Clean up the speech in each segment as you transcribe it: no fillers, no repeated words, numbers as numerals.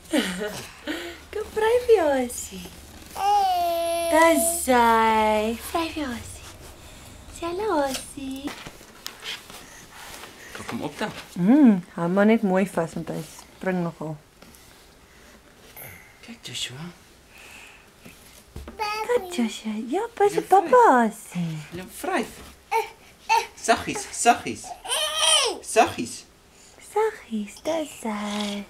Kom vryf Josie. Dis hy. Vryf Josie. Sê hallo Josie. Kan kom optel. Hou maar net mooi vas want hy spring nogal. Kyk Joshua. Goed Joshua. Ja, pas op papa Josie. Jy vryf. Saggies, saggies. Saggies. Saggies, dis hy.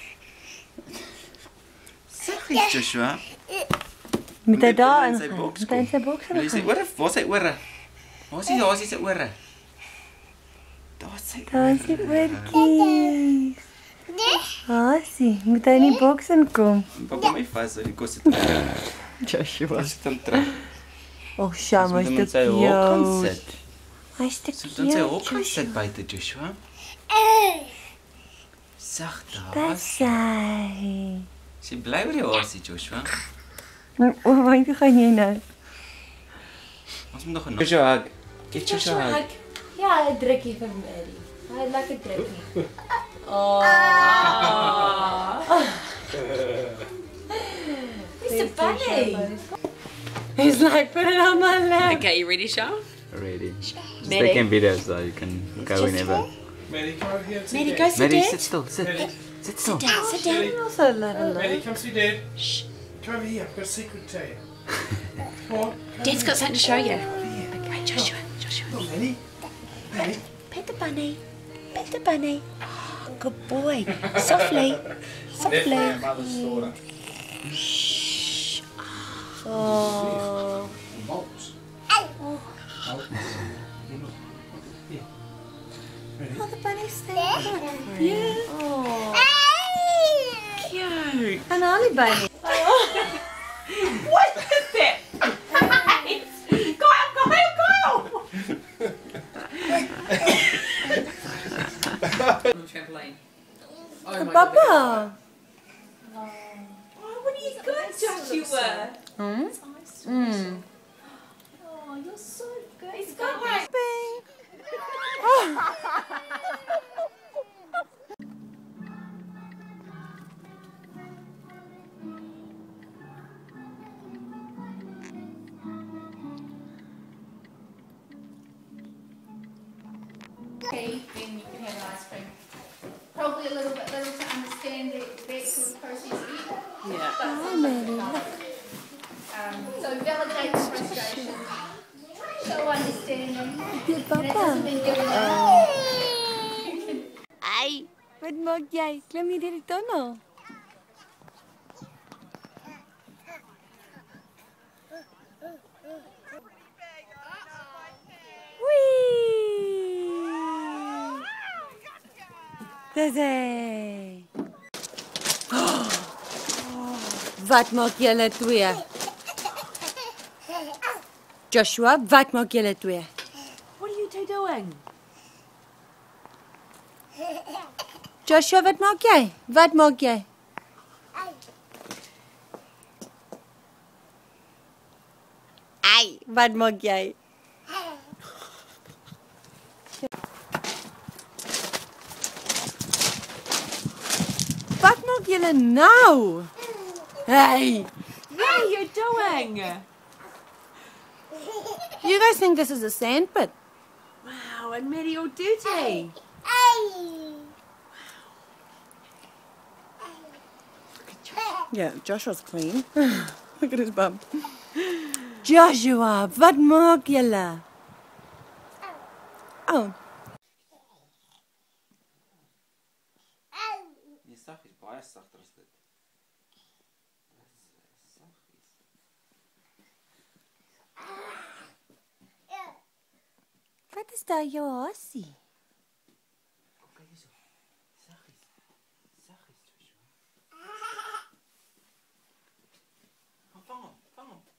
Saggies Joshua. Moet hy daar in sy ingaan? boks Moet hy in sy boks Wil jy sy ingaan? ore? Waar is sy ore? Waar is die Hasie se ore? Daar is sy Daar is die oortjies. Hasie, moet hy in die boks inkom? Papa my vas, die kos het. Joshua. Ons het hom terug. Och, Sham, Ons is moet hom te in sy hok gaan cute. sit. Hy is te Ons moet in sy hok gaan cute. sit buite Joshua. Sagte Dis Hasie. hy. Sy bly oor die Hasie Joshua. Waar gaan jy nou? Ons moet nog 'n Joshua hug. Get Joshua hug. Ja, 'n drukkie vir Madi. Hy lekker drukkie. Oh. He's a bunny. He's like, put it on my lap. Okay, you ready, Shah? Ready. Just Maddie. taking videos so you can go whenever. Maddie, come over here and see Maddie, Dad. go sit Maddie, down. sit still, sit. Maddie. Sit still. Sit down. Also let her Maddie, look. come see Dad. Shh. Come over here, I've got a secret to tell you. Come on. Dad's got something to show you. Okay, Joshua. Come on, Maddie. Maddie. Pet the bunny. Pet the bunny. Oh, good boy. Softly. Softly. Mother's daughter. Shh. Oh. Malts. Oh, the bunny's there. Yeah. Oh. Cute. An Ollie bunny. What is that? Trampoline. Oh my Papa. God. Oh, what are you good, Joshua? Oh, you're so good. He's got one. Okay, then you can have an ice cream. Probably a little bit little to understand the actual process either. Yeah. So validate the frustration. Show understanding. Jy And it papa. hasn't been given Ai, wat maak jy? Klim jy deur die tunnel? Wee! Dis hy. Wat maak julle twee? Joshua, wat maak julle twee? What are you two doing? Joshua, wat maak jy? Wat maak jy? Ai, wat maak jy? Wat maak julle nou? Hey, What are you doing? you guys think this is a sand pit? Wow, and Maddie all dirty. Yeah, Joshua's clean. Look at his bum. Joshua, wat maak julle? Oh, Die sag is baie sagter as dit. wat is daar jou hasie? Kom kyk hierso. Saggies. Saggies Joshua. Kom vang hom, vang hom.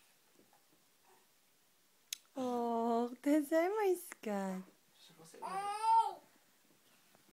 Oh, dis hy my skat. Waar is sy ore?